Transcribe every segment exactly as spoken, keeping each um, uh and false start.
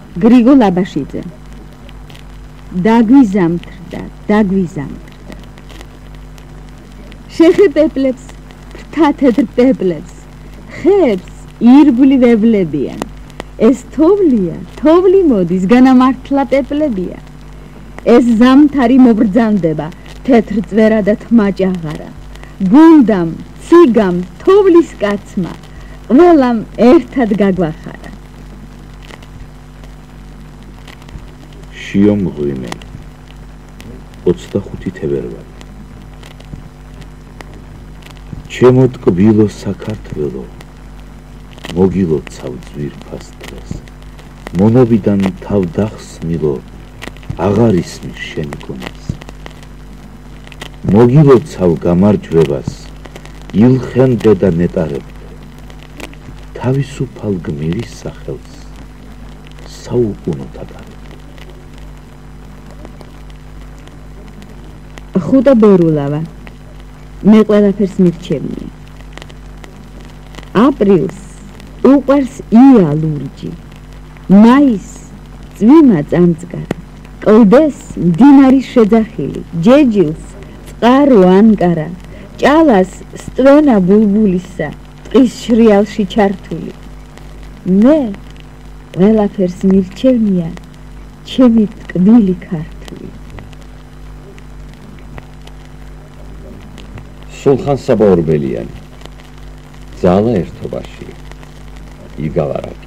გრიგოლ აბაშიძე დაგვიზამთრდა დაგვიზამთრდა შეხე პეპლებს ფრთათეთრ პეპლებს ხეებს ირგვლი ვებლებიან ეს თოვლია თოვლი მოდის განამართლა პეპლებია ეს ზამთარი მობრძანდება თეთრ წვერა და თმაჭაღარა გუნდამ ციგამ თოვლის კაცმა ყველამ ერთად გაგვახარა შიომღვიმე ოცდახუთი თებერვალი ჩემო ტკბილო საქართველო მოგილოცავ ძვირფას დღეს მონობიდან თავ დახსნილო აღარ ისმის შენ გონებს მოგილოცავ გამარჯვებას ილხენდე და ნეტარებდე თავისუფალ გმირის სახელს საუკუნოდ ატარებდე ხუტა ბერულავა მე ყველაფერს მირჩევნია აპრილს უყვარს ია ლურჯი მაის წვიმა წამწკარა კლდეს მდინარის შეძახილი ჯეჯილს წყარო ანკარა ჭალას სტვენა ბულბულისა ტყის შრიალში ჩართული მე ყველაფერს მირჩევნია ჩემი ტკბილი ქართული სულხან-საბა ორბელიანი ძალა ერთობაში იგავარაკი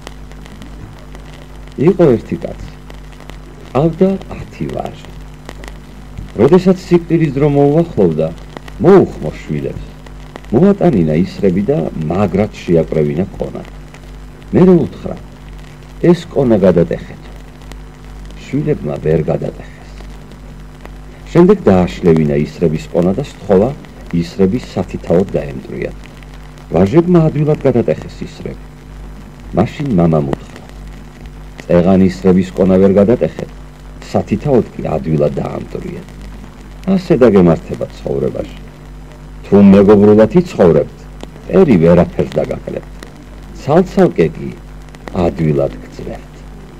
იყო ერთი კაცი ყავდა ათი ვაჟი როდესაც სიკვდილის დრო მოუახლოვდა მოუხმო შვილებს მოატანინა ისრები და მაგრად შეაკრევინა ყონა მერე უთხრა ეს ყონა გადატეხეთო შვილებმა ვერ გადატეხეს შემდეგ დააშლევინა ისრების ყონა და სთხოვა ისრების სათითაოდ დაემტვრიათ ვაჟებმა ადვილად გადატეხეს ისრები მაშინ მამამ უთხრა წეღან ისრების ყონა ვერ გადატეხეთ სათითაოდ კი ადვილად დაამტვრიათ ასე დაგემართება ცხოვრებაში თუ მეგობრულად იცხოვრებთ ერი ვერაფერს დაგაკლებთ ცალ-ცალკე კი ადვილად გწვევთ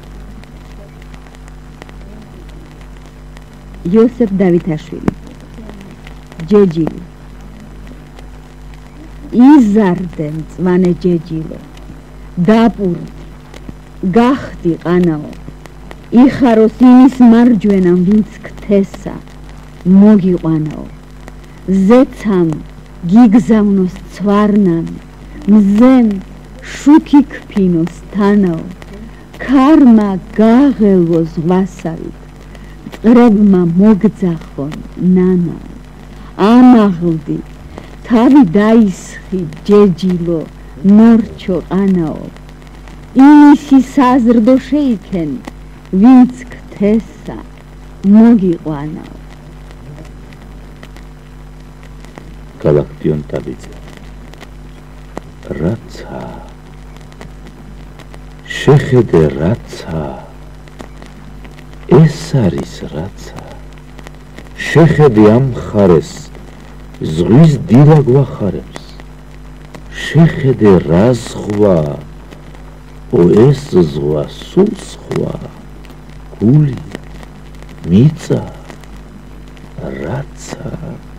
იოსებ დავითაშვილი ჯეჯილი იზარდე მწვანე ჯეჯილო დაპურდი გახდი ყანაო იხაროს იმის მარჯვენა ვინც ქთესა მოგიყვანაო ზეცამ გიგზავნოს ცვარნამი მზემ შუქი ქფინოს თანაო ქარმა გაღელვოს ზღვასავით წრებმა მოგძახონ ნანაო ამაღლდი თავი დაისხი ჯეჯილო ნორჩო ყანაო იმისი საზრდო შეიქენ ვინც ქთესა მოგიყვანაო გალაქტიონ ტაბიძე რაცა შეხედე რაცა ეს არის რაცა შეხედე ამ ხარეს ზღვის დილა გვახარებს შეხედე რა ზღვა ო ეს ზღვა სულ სხვა გული მიწა რაცა